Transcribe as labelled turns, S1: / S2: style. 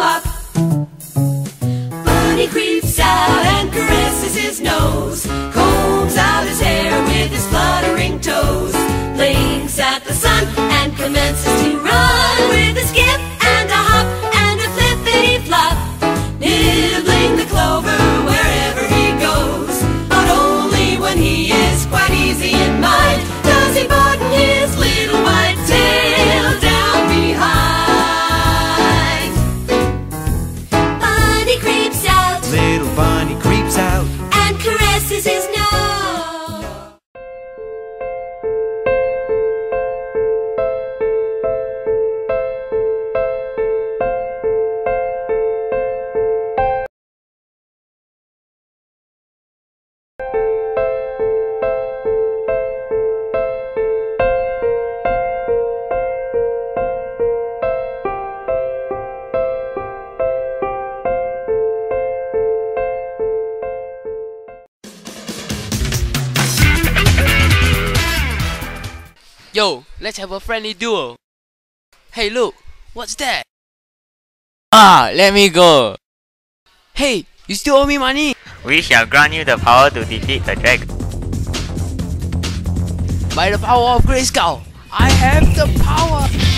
S1: wop. Bunny creeps out and caresses his nose, combs out his hair with his fluttering toes, blinks at the sun and commences to run with a skip and a hop and a flippity-flop, nibbling the clover wherever he goes. But only when he is quite easy in mind does he button his little white tail down behind. Bunny creeps out,
S2: Little bunny creeps out,
S1: and caresses his nose.
S3: Yo, let's have a friendly duel. Hey, look, what's that?
S4: Let me go.
S3: Hey, you still owe me money.
S4: We shall grant you the power to defeat the dragon.
S3: By the power of Grayskull, I have the power.